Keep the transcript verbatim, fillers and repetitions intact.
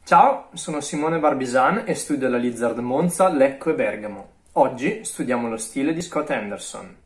Ciao, sono Simone Barbisan e studio alla Lizard Monza, Lecco e Bergamo. Oggi studiamo lo stile di Scott Henderson.